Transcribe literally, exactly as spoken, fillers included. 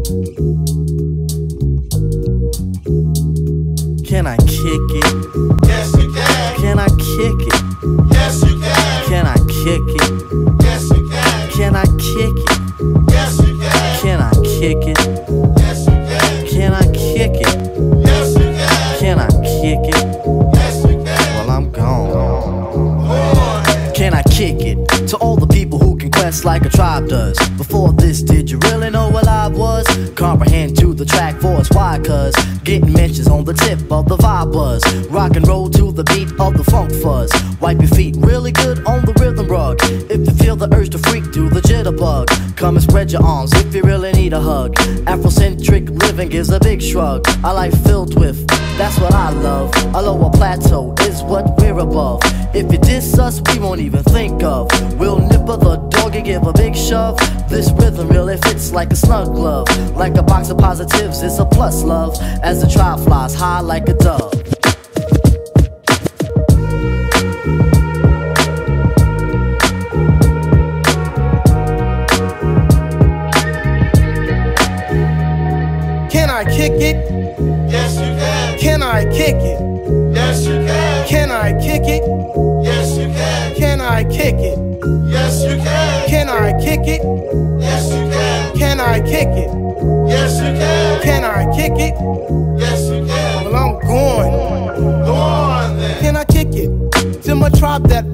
Can I kick it? Yes, you can. Can I kick it? Yes, you can. Can I kick it? Yes, you can. Can I kick it? Yes, you can. Can I kick it? Yes, you can. Can I kick it? Yes, you can. Can I kick it? Yes, you can. Well, I'm gone. Boy. Can I kick it? To all the people who can quest like a tribe does. Before this, did you really know what I was? Comprehend to the track force, why? Cause getting mentions on the tip of the vibe buzz. Rock and roll to the beat of the funk fuzz. Wipe your feet really good on the rhythm rug. If you feel the urge to freak, do the jitterbug. Come and spread your arms if you really need a hug. Afrocentric living gives a big shrug. I like filled with, that's what I love. A lower plateau is what we're above. If you diss us, we won't even think of. We'll nipper the dog and give a big shove. This rhythm really fits like a snug glove. Like a box of positives, it's a plus love. As the tribe flies high like a dove. Can I kick it? Yes, you can. Can I kick it? Yes, you can. Can I kick it? Yes, you can. Can I kick it? Yes, you can. Can I kick it? Yes, you can. Can I kick it? Yes, you can. Can I kick it? Yes, you can. Well, I'm going. Go on then. Can I kick it? To my tribe that